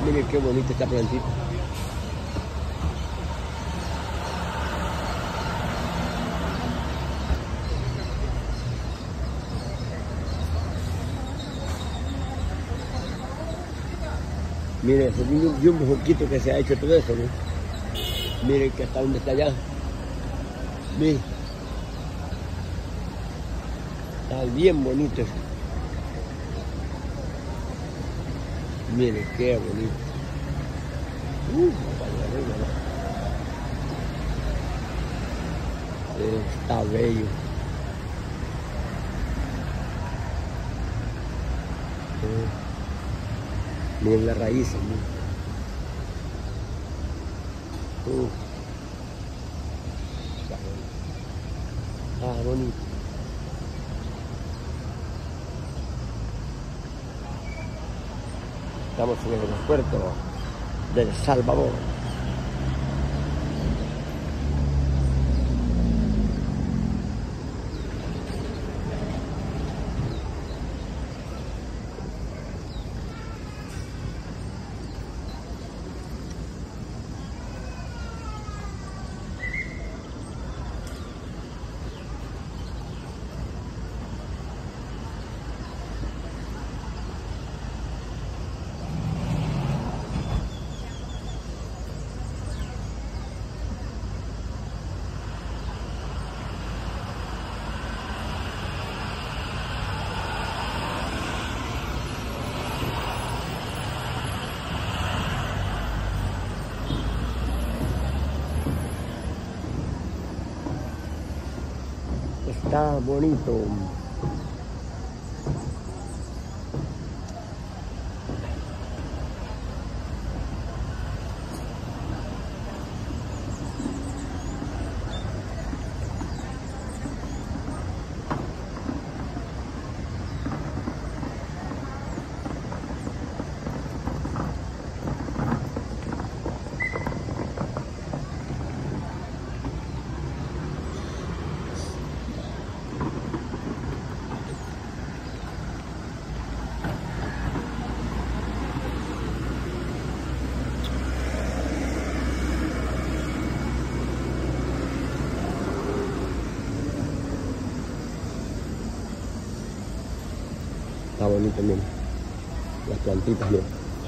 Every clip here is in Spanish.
Miren qué bonita esta plantita. Miren, ese un poquito que se ha hecho todo eso, ¿no? Miren que hasta donde está allá. Miren. Está bien bonito eso. Miren qué bonito. Para arriba, ¿no? Está bello. Miren las raíces, miren. Está bonito. Estamos en el aeropuerto de El Salvador. Está bonito. Está bonito, miren. Las plantitas, miren.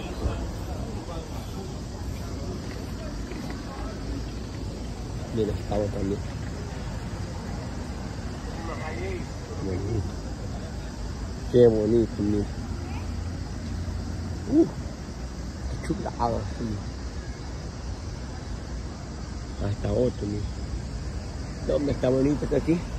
Mira, está también. Bonito. Qué bonito, miren. Qué chulada, sí. Hasta otro, miren. ¿Dónde está bonito que aquí?